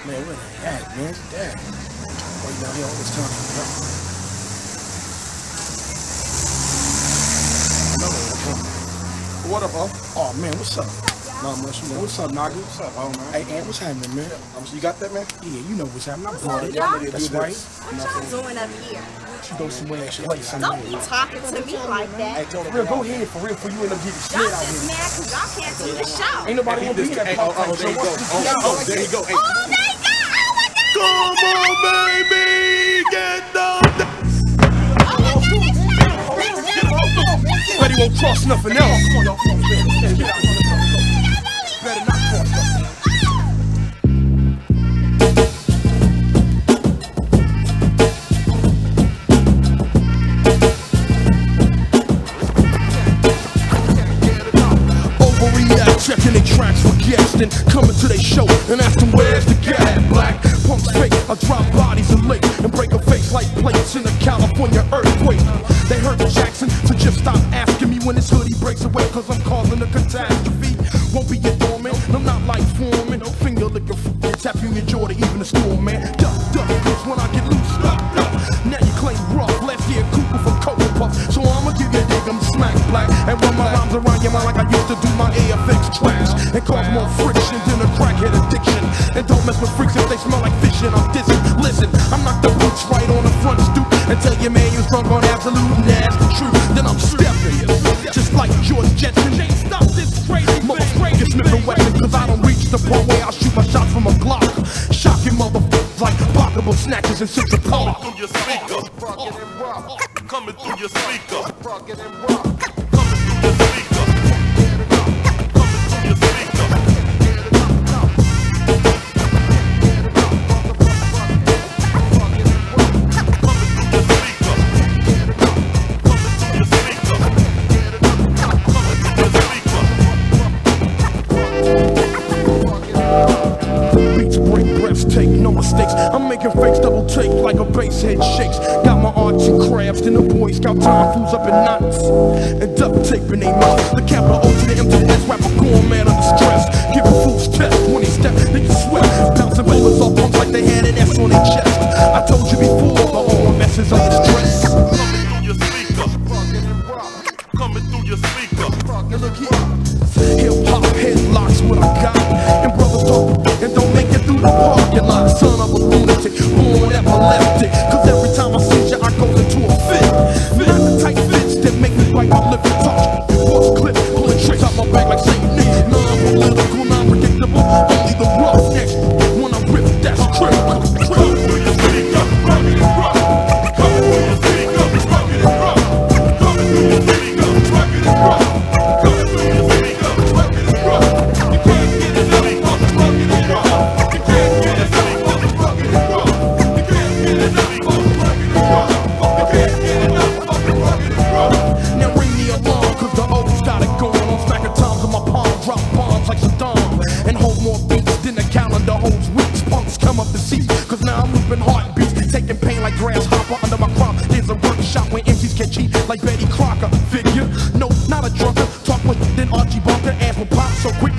Man, where they at, man? Dad. Wait down here all this time. What up, huh? Oh, man, what's up? Not much, man. What's up, Naggy? What's up, oh, man? Hey, Aunt, what's happening, man? You got that, man? Yeah, you know what's happening. I'm What's brought up, it. y'all? That's right. What y'all doing up here? You go somewhere else. Place Don't be talking to me like that. For real, go ahead, for real, for you end up getting Y'all slid out just here. mad because y'all can't see the show. Ain't nobody gonna be in that Hey, pop oh, there you go. There you go. Hey. Oh, they got! Oh, my God! Come on, baby! Get down! Oh, my God! Bet he won't cross nothing else. Come on, y'all. Come on, man. Get out here. Better not cross nothing. Checking their tracks for guests and coming to their show and asking where's the gas. Black punks fake, I drop bodies in lake and break a face like plates in a California earthquake. They heard Jackson, so just stop asking me when this hoodie breaks away, cause I'm causing a catastrophe. Won't be your doorman, I'm not like Foreman. No finger licking, tap you in your jaw to even the storm, man. Duck, duck, cause when I get loose, duck, duck. Now you claim rough, last year Cooper from Cocoa Puff. So I'ma give you a dig, I'm smack black and run my rhymes around your mind like I used to do my AFX tracks and cause more friction than a crackhead addiction. And don't mess with freaks if they smell like fish and I'm dissing. Listen, I'm not the boots right on the front stoop and tell your man you're drunk on absolute nasty truth. Then I'm stepping, just like George Jetson. Can't stop this crazy motherfucker sniffing weapon, cause I don't reach the point where I'll shoot my shots from a Glock. Shocking motherfuckers like pocketbook snatchers in Central Park. Through your speaker, coming through your speaker, coming through your speaker, coming through your speaker. Take no mistakes, I'm making fakes double take like a bass head shakes. Got my arts and crafts in the Boy Scout time fools up in knots and duct tape in their mouth. The capital O to the M to the S, rapper corn man under stress. Giving fools test when they step, they can sweat. Bouncing bowlers off pumps like they had an S on their chest. I told you before, the whole messes of the stress. Coming through your speaker, coming through your speaker. Now look here, hip hop headlocks what I got, and brothers talk and don't make it through the parking lot. Son of a lunatic, born epileptic. Cause every time I see you, I go into a fit. Not the tight fits that make me bite my lip and talk. Bust clip, pulling tricks out my bag like Satan. Non-political, non-predictable. Only the rough next. When I rip, that's critical. Coming through your speaker, rugged and rough. Coming through your speaker, rugged and rough. Coming through your speaker, rugged and rough. Coming through your speaker, rugged and rough. You can't get enough, rugged and rough. You can't get enough, rugged and rough. You can't get enough, rugged and rough. You can't get enough, rugged and rough. Now ring the alarm, cause the O's got it going on. Smacking times on my palm, drop bombs like Saddam. And hold more beats than the calendar holds weeks. Punks come up to see, cause now I'm looping heartbeats. Taking pain like grasshopper under my crop. There's a workshop where MCs can cheat like Betty Crocker. Figure, no, not a drunker. Talk with then Archie Bunker. Ass will pop so quick